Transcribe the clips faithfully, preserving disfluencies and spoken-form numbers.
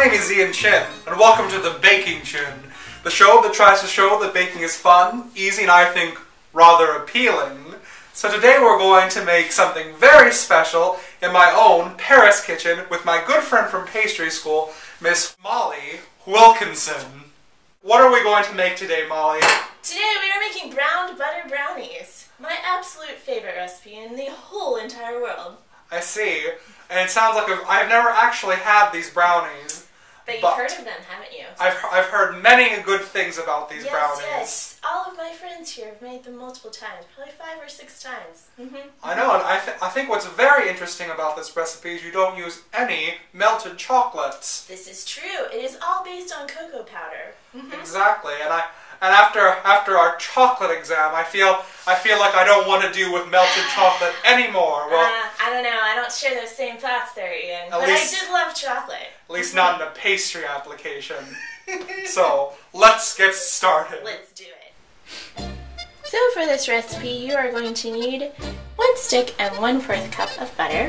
My name is Ian Chin, and welcome to the Bakingchin, the show that tries to show that baking is fun, easy, and I think rather appealing. So today we're going to make something very special in my own Paris kitchen with my good friend from Pastry School, Miss Molly Wilkinson. What are we going to make today, Molly? Today we are making browned butter brownies. My absolute favorite recipe in the whole entire world. I see. And it sounds like I've, I've never actually had these brownies. But you've but heard of them, haven't you? I've, I've heard many good things about these yes, brownies. Yes, all of my friends here have made them multiple times, probably five or six times. Mm-hmm. I know, and I, th I think what's very interesting about this recipe is you don't use any melted chocolates. This is true. It is all based on cocoa powder. Mm-hmm. Exactly, and I and after after our chocolate exam, I feel I feel like I don't want to do with melted chocolate anymore. Well, uh, I don't know. I don't share those same thoughts there, Ian. But least, I did love chocolate. At least not in a pastry application. So let's get started. Let's do it. So for this recipe, you are going to need one stick and one fourth cup of butter,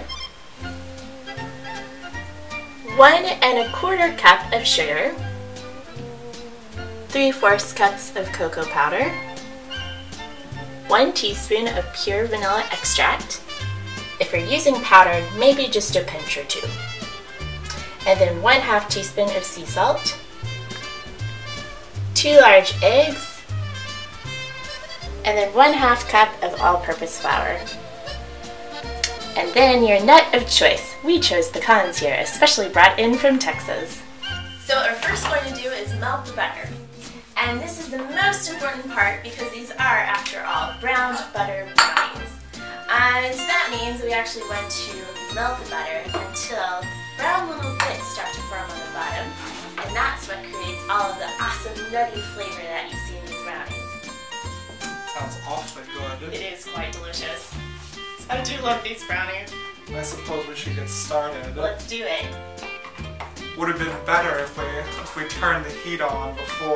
one and a quarter cup of sugar, three fourths cups of cocoa powder, one teaspoon of pure vanilla extract. If you're using powdered, maybe just a pinch or two. And then one half teaspoon of sea salt, two large eggs, and then one half cup of all-purpose flour. And then your nut of choice. We chose pecans here, especially brought in from Texas. So what we're first going to do is melt the butter. And this is the most important part because these are, after all, browned butter brownies. And so that means we actually want to melt the butter until brown little bits start to form on the bottom. And that's what creates all of the awesome nutty flavor that you see in these brownies. Sounds awfully good. It is quite delicious. I do love these brownies. I suppose we should get started. Let's do it. Would have been better if we if we turned the heat on before.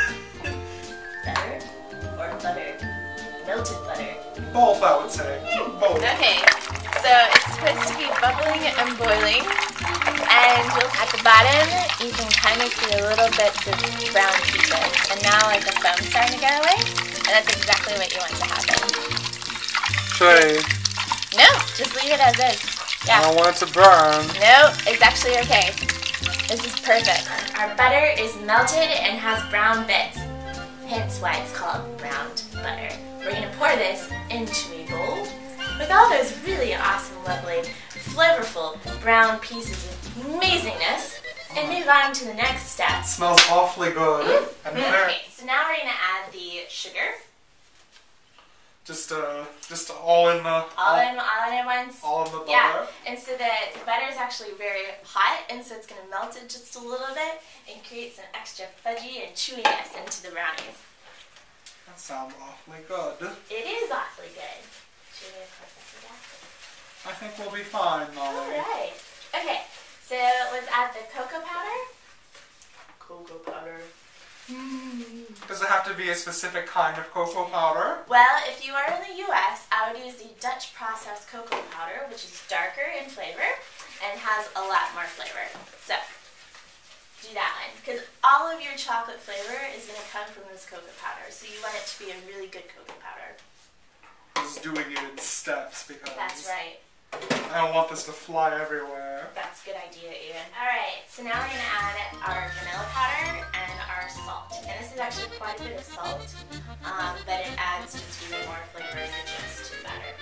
Butter or butter? Melted butter. Both, I would say. Both. Okay, so it's supposed to be bubbling and boiling, and at the bottom you can kind of see a little bits of brown pieces, and now like the foam's starting to go away, and that's exactly what you want to happen. Should I? No, just leave it as is. Yeah. I don't want it to burn. No, it's actually okay. This is perfect. Our butter is melted and has brown bits, hence why it's called browned butter. We're going to pour this into a bowl with all those really awesome, lovely, flavorful brown pieces of amazingness and move on to the next step. It smells awfully good. Mm-hmm. And very, Okay, so now we're going to add the sugar. Just uh, just all in the All, all in, all in at once. all in the butter. Yeah, and so the, the butter is actually very hot, and so it's going to melt it just a little bit and create some extra fudgy and chewiness into the brownies. That sounds awfully good. It is awfully good. Should we close up for that? I think we'll be fine, Molly. Alright. Okay, so let's add the cocoa powder. Cocoa powder. Does it have to be a specific kind of cocoa powder? Well, if you are in the U S, I would use the Dutch processed cocoa powder, which is darker in flavor and has a lot more flavor. So, do that one, because all of your chocolate flavor is going to come from this cocoa powder, so you want it to be a really good cocoa powder. Just doing it in steps because That's right. I don't want this to fly everywhere. That's a good idea, Ian. Alright, so now we're going to add our vanilla powder and our salt. And this is actually quite a bit of salt, um, but it adds just even more flavor and richness to the batter.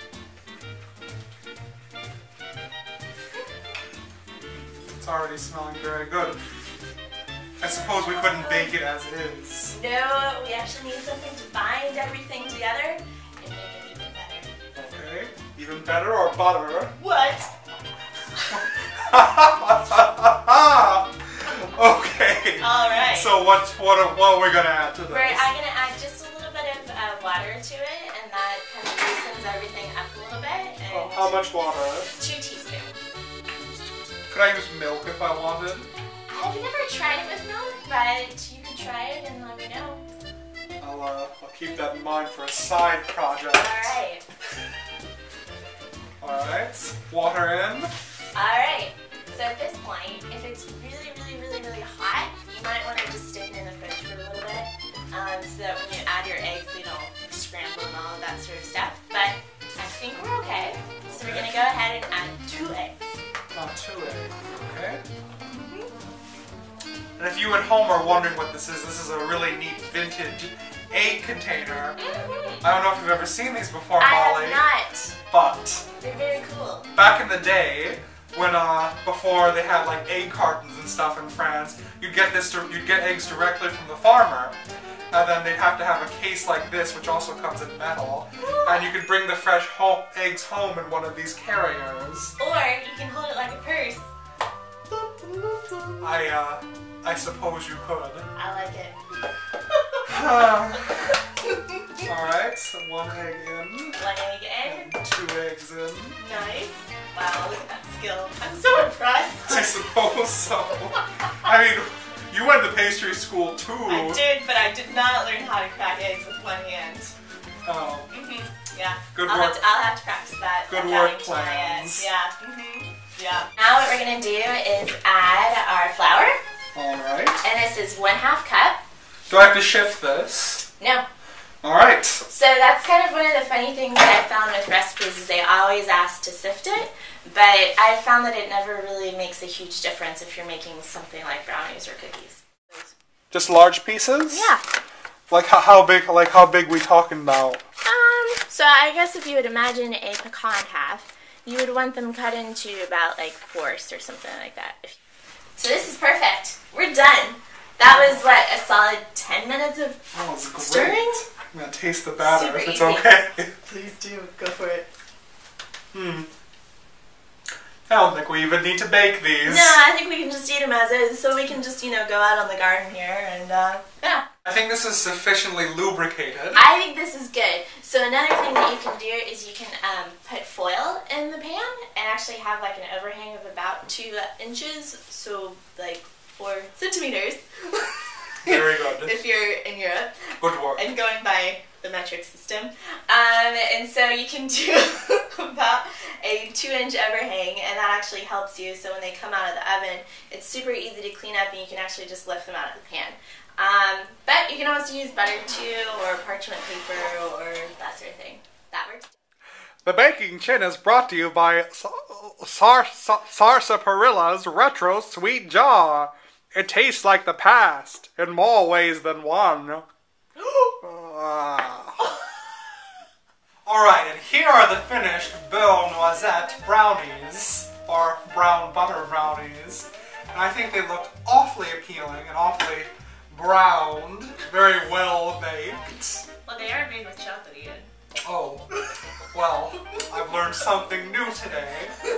It's already smelling very good. I suppose we couldn't bake it as is. No, we actually need something to bind everything together and make it even better. Okay. Even better or butter? What? Okay. Alright. So what what are, what are we gonna add to this? We're I'm gonna add just a little bit of uh, water to it, and that kind of loosens everything up a little bit. And Oh, how much water? Two teaspoons. Could I use milk if I wanted? I've never tried it with milk, but you can try it and let me know. I'll uh, I'll keep that in mind for a side project. Alright. Alright. Water in. Alright. So at this point, if it's really, really, really, really hot, you might want to just stick it in the fridge for a little bit, um, so that when you add your eggs, they don't scramble and all of that sort of stuff. But I think we're okay. So we're gonna go ahead and add two eggs. Uh, two eggs, okay. And if you at home are wondering what this is, this is a really neat vintage egg container. Mm-hmm. I don't know if you've ever seen these before, I Molly. have not. But They're very cool. back in the day, when uh, before they had like egg cartons and stuff in France, you'd get this, you'd get eggs directly from the farmer, and then they'd have to have a case like this, which also comes in metal, and you could bring the fresh home, eggs home in one of these carriers. Or you can hold it like a purse. I, uh, I suppose you could. I like it. Alright, so one egg in. One egg in. And two eggs in. Nice. Wow, look at that skill. I'm so impressed. I suppose so. I mean, you went to pastry school too. I did, but I did not learn how to crack eggs with one hand. Oh. Mm-hmm. Yeah. Good I'll work. Have to, I'll have to practice that. Good that work plans. Yeah. Mm-hmm. Yeah. Now what we're gonna do is add our flour. Alright. And this is one half cup. Do I have to shift this? No. Alright. So that's kind of one of the funny things that I found with recipes is they always ask to sift it, but I found that it never really makes a huge difference if you're making something like brownies or cookies. Just large pieces? Yeah. Like how, how big? Like how big we talking about? Um. So I guess if you would imagine a pecan half, you would want them cut into about like fourths or something like that. So this is perfect. We're done. That was what, a solid ten minutes of Oh, it's great. stirring? I'm gonna taste the batter Super if it's easy. okay. Please do. Go for it. Hmm. I don't think we even need to bake these. No, I think we can just eat them as is, so we can just, you know, go out on the garden here and, uh, yeah. I think this is sufficiently lubricated. I think this is good. So another thing that you can do is you can um, put foil in the pan and actually have like an overhang of about two inches, so like four centimeters. Very good. If you're in Europe. Good work. And going by the metric system. Um, and so you can do about a two inch overhang, and that actually helps you so when they come out of the oven, it's super easy to clean up and you can actually just lift them out of the pan. Um, but you can also use butter too, or parchment paper, or that sort of thing. That works. The Bakingchin is brought to you by Sar Sar Sarsaparilla's Retro Sweet Jar. It tastes like the past in more ways than one. Alright, and here are the finished beurre noisette brownies, or brown butter brownies. And I think they look awfully appealing and awfully browned, very well baked. Well, they are made with chocolate, Ian. Oh, well, I've learned something new today.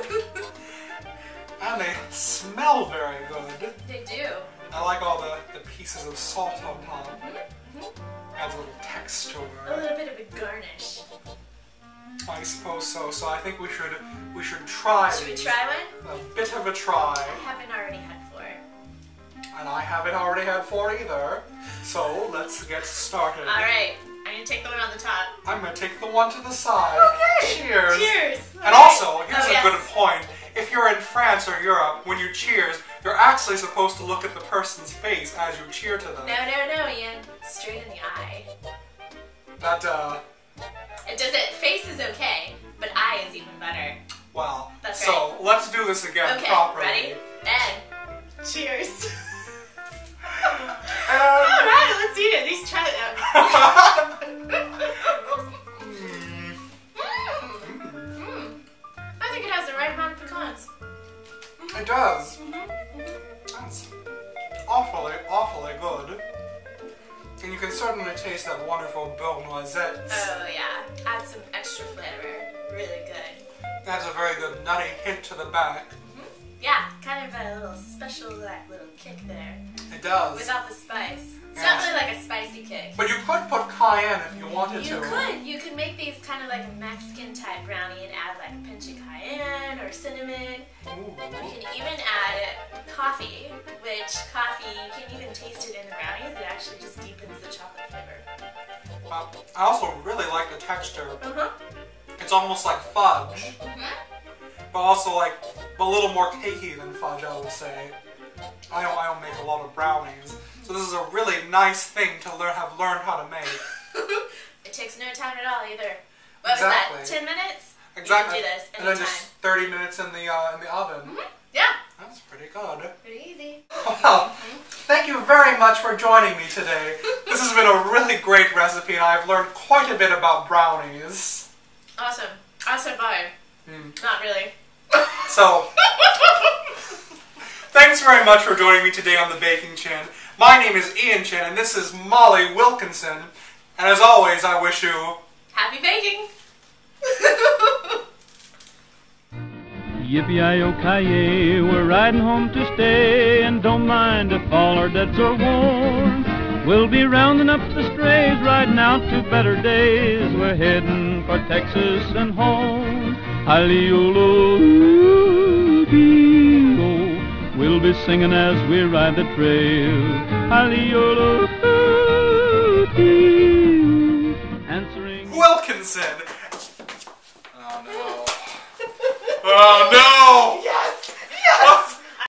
And they smell very good. They do. I like all the, the pieces of salt on top. Mm-hmm. Adds a little texture. A little bit of a garnish. I suppose so. So I think we should we should try Should we these. try one? A bit of a try. I haven't already had four. And I haven't already had four either. So let's get started. All right. I'm going to take the one on the top. I'm going to take the one to the side. Okay. Cheers. Cheers. And All also, right. here's oh, a yes. good point. If you're in France or Europe, when you cheers, you're actually supposed to look at the person's face as you cheer to them. No, no, no, Ian. Straight in the eye. That, uh... It does it. Face is okay, but eye is even better. Wow. That's so, right. let's do this again Okay, properly. ready? And cheers. And... Alright, let's eat it. These try them. mm. Mm. I think it has the right amount of pecans. It does. Mm-hmm. That's awfully, awfully good. And you can certainly taste that wonderful beurre noisette. Oh yeah, add some extra flavor. Really good. Adds a very good nutty hint to the back. Mm-hmm. Yeah, kind of a little special like, little kick there. It does. Without the spice. It's Yes. not really like a spicy kick. But you could put cayenne if you wanted You to. could. You could make these kind of like a Mexican type brownie and add like a pinch of cayenne or cinnamon. Ooh. You can even add coffee, which coffee, you can even taste it in the brownies. It actually just deepens the chocolate flavor. Uh, I also really like the texture. Uh-huh. It's almost like fudge. Mm-hmm. but also like a little more cakey than fudge, I would say. I don't, I don't make a lot of brownies, so this is a really nice thing to learn, have learned how to make. It takes no time at all either. What Exactly. was that? Ten minutes? Exactly. You can do this and then anytime. just thirty minutes in the uh, in the oven. Mm-hmm. Yeah. That's pretty good. Pretty easy. Well, thank you very much for joining me today. This has been a really great recipe, and I've learned quite a bit about brownies. Awesome. I survived. Mm. Not really. So, thanks very much for joining me today on the Bakingchin. My name is Ian Chin, and this is Molly Wilkinson. And as always, I wish you happy baking. Yippee-yi-yo-ki-yay, we're riding home to stay, and don't mind if all our debts are worn. We'll be rounding up the strays, riding out to better days. We're heading for Texas and home. Hi-le-o-lo-dee-o, we'll be singing as we ride the trail. Hi-le-o-lo-dee-o, answering Wilkinson.